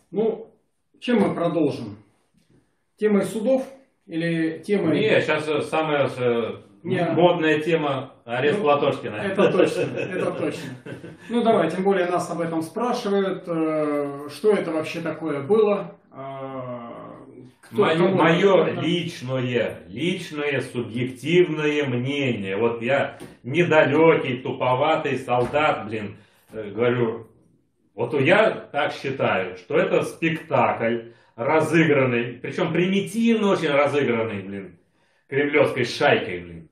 Ну, чем мы продолжим? Темой судов или темой... Не, сейчас самая Не, модная тема арест ну, Платошкина. это точно, это точно. Ну давай, тем более нас об этом спрашивают, что это вообще такое было, Мое личное субъективное мнение. Вот я недалекий, туповатый солдат, блин, говорю, вот я так считаю, что это спектакль разыгранный, причем примитивно очень разыгранный, блин, кремлевской шайкой, блин.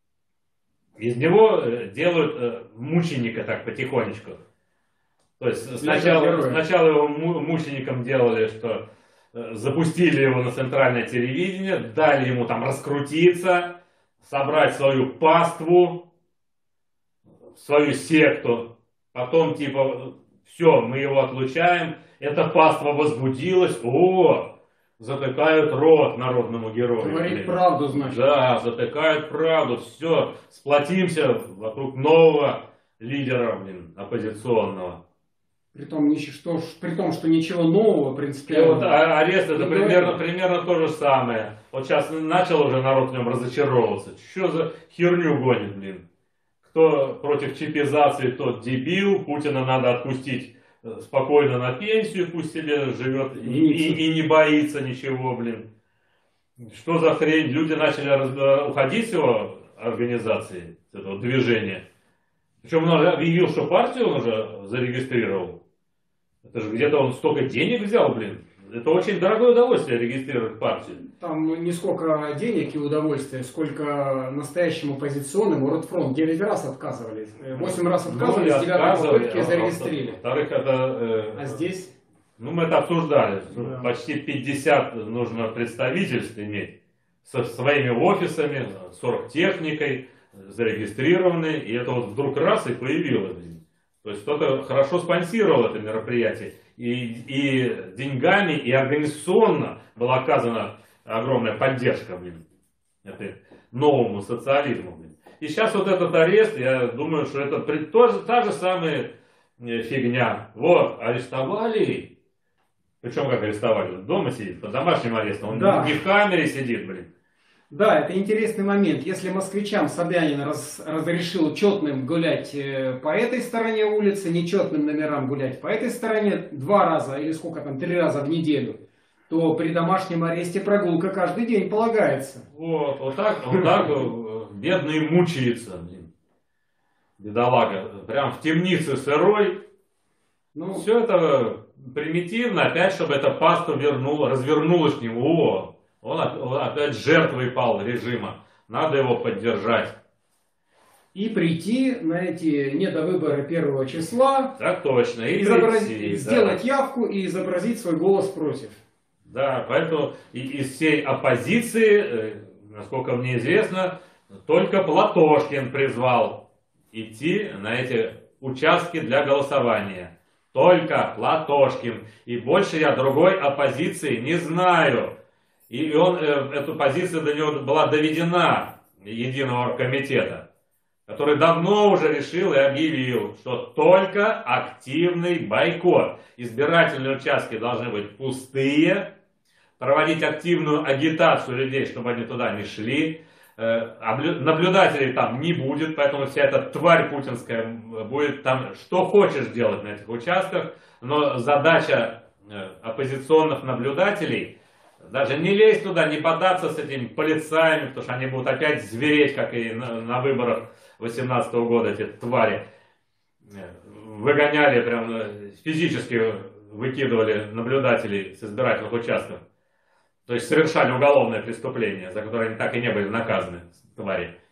Из него делают мученика так потихонечку. То есть сначала его мучеником делали, что запустили его на центральное телевидение, дали ему там раскрутиться, собрать свою паству, свою секту. Потом типа, все, мы его отлучаем, эта паства возбудилась, затыкают рот народному герою. Говорить правду, значит. Да, затыкают правду, все, сплотимся вокруг нового лидера, блин, оппозиционного. При том, что ничего нового, принципиально. Вот арест это примерно то же самое. Вот сейчас начал уже народ в нем разочаровываться. Что за херню гонит, блин? Кто против чипизации, тот дебил. Путина надо отпустить спокойно на пенсию, пусть себе живет и не боится ничего, блин. Что за хрень? Люди начали уходить с его организации, с этого движения. Причем он объявил, что партию он уже зарегистрировал. Это же где-то он столько денег взял, блин. Это очень дорогое удовольствие регистрировать партию. Там не сколько денег и удовольствия, сколько настоящему оппозиционному Ротфронт 9 раз отказывались. 8 раз отказывались, 9 попытки зарегистрировали. Во-вторых, это... А здесь? Ну, мы это обсуждали. Да. Почти 50 нужно представительств иметь. Со своими офисами, с оргтехникой, зарегистрированы. И это вот вдруг раз и появилось. То есть кто-то хорошо спонсировал это мероприятие. И деньгами, и организационно была оказана огромная поддержка, блин, этой новому социализму, блин. И сейчас вот этот арест, я думаю, что это тоже та же самая фигня. Вот, арестовали. Причем как арестовали? Дома сидит, под домашним арестом. Он да. не в камере сидит, блин. Да, это интересный момент. Если москвичам Собянин разрешил четным гулять по этой стороне улицы, нечетным номерам гулять по этой стороне 2 раза или сколько там, 3 раза в неделю, то при домашнем аресте прогулка каждый день полагается. Вот так бедный мучается, блин. Бедолага. Прям в темнице сырой. Ну, все это примитивно, опять, чтобы эта паста развернулась к нему. Он опять жертвой пал режима. Надо его поддержать. И прийти на эти недовыборы 1 числа. Так точно. Сделать явку и изобразить свой голос против. Да, поэтому из всей оппозиции, насколько мне известно, только Платошкин призвал идти на эти участки для голосования. Только Платошкин. И больше я другой оппозиции не знаю. И эту позицию до него была доведена Единого оргкомитета, который давно уже решил и объявил, что только активный бойкот. Избирательные участки должны быть пустые, проводить активную агитацию людей, чтобы они туда не шли. Наблюдателей там не будет, поэтому вся эта тварь путинская будет там что хочешь делать на этих участках. Но задача оппозиционных наблюдателей даже не лезть туда, не податься с этими полицаями, потому что они будут опять звереть, как и на выборах 2018 года эти твари. Выгоняли, прям физически выкидывали наблюдателей с избирательных участков. То есть совершали уголовное преступление, за которое они так и не были наказаны, твари.